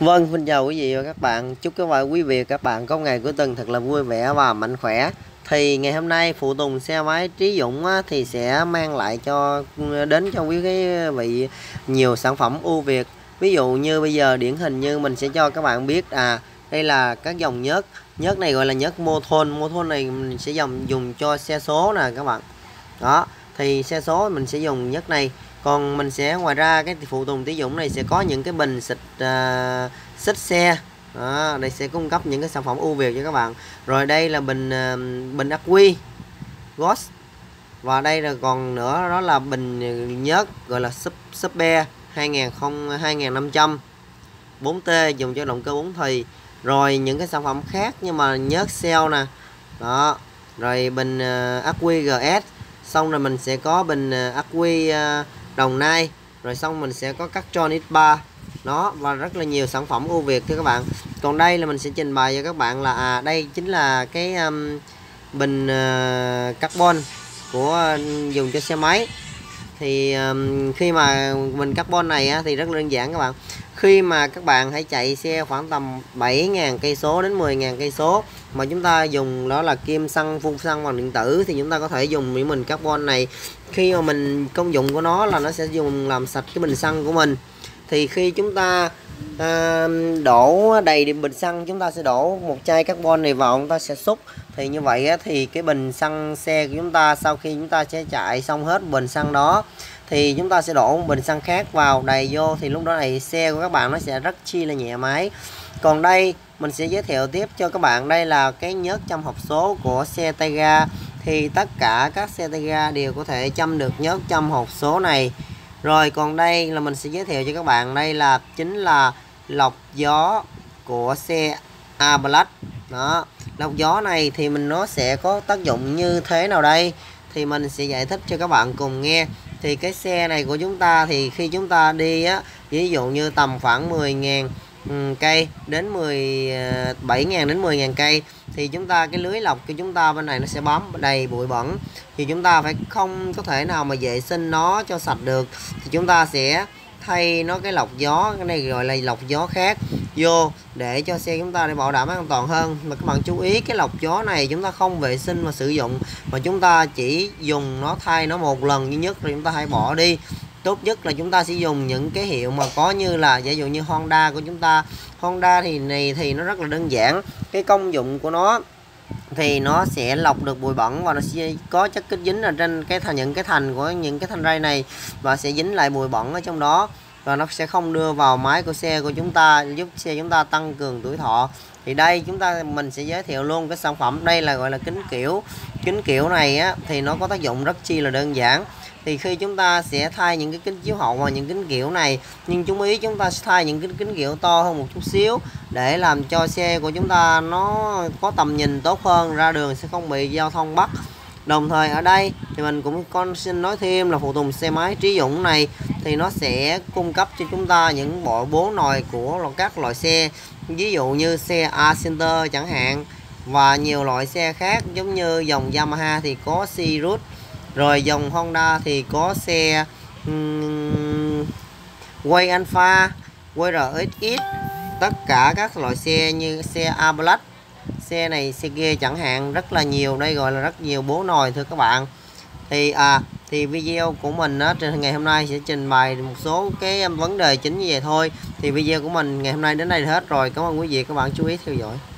Vâng, xin chào quý vị và các bạn. Chúc quý vị và các bạn có ngày cuối tuần thật là vui vẻ và mạnh khỏe. Thì ngày hôm nay phụ tùng xe máy Trí Dũng thì sẽ mang lại đến cho quý vị nhiều sản phẩm ưu việt. Ví dụ như bây giờ điển hình như mình sẽ cho các bạn biết đây là các dòng nhớt. Nhớt này gọi là nhớt Mothon. Mothon này mình sẽ dùng cho xe số nè các bạn. Đó, thì xe số mình sẽ dùng nhớt này. Còn mình sẽ ngoài ra cái phụ tùng Trí Dũng này sẽ có những cái bình xịt xe. Đó, đây sẽ cung cấp những cái sản phẩm ưu việt cho các bạn. Rồi đây là bình ắc quy Ghost. Và đây là còn nữa đó là bình nhớt gọi là Super 2500 4T dùng cho động cơ 4 thì. Rồi những cái sản phẩm khác nhưng mà nhớt Cell nè. Đó. Rồi bình ắc quy GS. Xong rồi mình sẽ có bình ắc quy Đồng Nai. Rồi xong mình sẽ có Cactron X3. Đó, và rất là nhiều sản phẩm ưu việt thưa các bạn. Còn đây là mình sẽ trình bày cho các bạn là đây chính là cái bình carbon của dùng cho xe máy. Thì khi mà bình carbon này thì rất là đơn giản các bạn. Khi mà các bạn hãy chạy xe khoảng tầm 7.000 cây số đến 10.000 cây số mà chúng ta dùng đó là kim xăng, phun xăng bằng điện tử thì chúng ta có thể dùng những bình carbon này. Khi mà mình công dụng của nó là nó sẽ dùng làm sạch cái bình xăng của mình. Thì khi chúng ta đổ đầy bình xăng, chúng ta sẽ đổ một chai carbon này vào, chúng ta sẽ xúc. Thì như vậy thì cái bình xăng xe của chúng ta sau khi chúng ta sẽ chạy xong hết bình xăng đó thì chúng ta sẽ đổ một bình xăng khác vào đầy vô, thì lúc đó này xe của các bạn nó sẽ rất chi là nhẹ máy. Còn đây mình sẽ giới thiệu tiếp cho các bạn, đây là cái nhớt châm hộp số của xe tay ga. Thì tất cả các xe tay ga đều có thể châm được nhớt châm hộp số này. Rồi còn đây là mình sẽ giới thiệu cho các bạn, đây là chính là lọc gió của xe A Black. Đó, lọc gió này thì nó sẽ có tác dụng như thế nào đây thì mình sẽ giải thích cho các bạn cùng nghe. Thì cái xe này của chúng ta thì khi chúng ta đi ví dụ như tầm khoảng 10.000 cây đến 7.000 đến 10.000 cây thì chúng ta cái lưới lọc của chúng ta bên này nó sẽ bám đầy bụi bẩn, thì chúng ta phải không có thể nào mà vệ sinh nó cho sạch được, thì chúng ta sẽ thay nó cái lọc gió, cái này gọi là lọc gió khác vô để cho xe chúng ta để bảo đảm an toàn hơn. Mà các bạn chú ý cái lọc gió này chúng ta không vệ sinh mà sử dụng, mà chúng ta chỉ dùng nó thay nó một lần duy nhất rồi chúng ta hãy bỏ đi. Tốt nhất là chúng ta sẽ dùng những cái hiệu mà có như là ví dụ như Honda của chúng ta. Honda thì nó rất là đơn giản, cái công dụng của nó thì nó sẽ lọc được bụi bẩn và nó sẽ có chất kết dính ở trên những cái thành của những cái thanh ray này và sẽ dính lại bụi bẩn ở trong đó, và nó sẽ không đưa vào máy của xe của chúng ta, giúp xe chúng ta tăng cường tuổi thọ. Thì đây mình sẽ giới thiệu luôn cái sản phẩm, đây là gọi là kính kiểu này thì nó có tác dụng rất chi là đơn giản. Thì khi chúng ta sẽ thay những cái kính chiếu hậu và những kính kiểu này, nhưng chú ý chúng ta sẽ thay những cái kính kiểu to hơn một chút xíu để làm cho xe của chúng ta nó có tầm nhìn tốt hơn, ra đường sẽ không bị giao thông bắt. Đồng thời ở đây thì mình cũng xin nói thêm là phụ tùng xe máy Trí Dũng này thì nó sẽ cung cấp cho chúng ta những bộ 4 nồi của các loại xe, ví dụ như xe Acenter chẳng hạn, và nhiều loại xe khác giống như dòng Yamaha thì có Sirius, rồi dòng Honda thì có xe Way Alpha, WRX, tất cả các loại xe như xe A Black, xe này xe kia chẳng hạn, rất là nhiều, đây gọi là rất nhiều bố nồi thưa các bạn. Thì video của mình trên ngày hôm nay sẽ trình bày một số cái vấn đề chính như vậy thôi. Thì video của mình ngày hôm nay đến đây là hết rồi. Cảm ơn quý vị các bạn chú ý theo dõi.